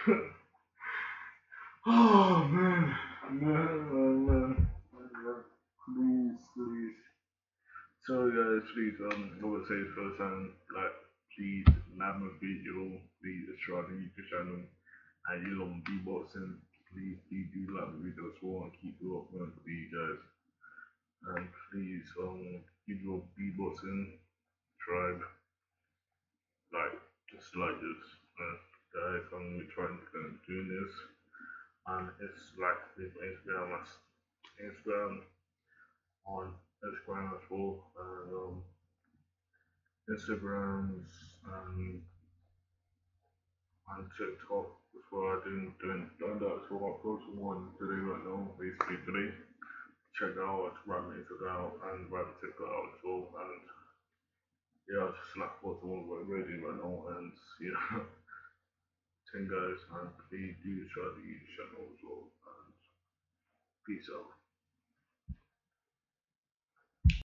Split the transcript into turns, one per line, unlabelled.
Oh man. Please. So guys, please, I would say first time, like, please, like my video, please subscribe to YouTube channel, and you love beatboxing, please do like the video as well, and keep it up, man, for you guys, and please, give your beatboxing tribe, like, just like this, guys, we're trying to doing this, and it's like, with Instagram, on Instagram as well, and, Instagrams, and on TikTok as well. I done that as well. I posted one today right now, basically today. Check it out, write my Instagram and write my TikTok out as well. And yeah, I just like what's the one we're ready right now. And yeah, 10 guys, and please do try to use the channel as well. And peace out.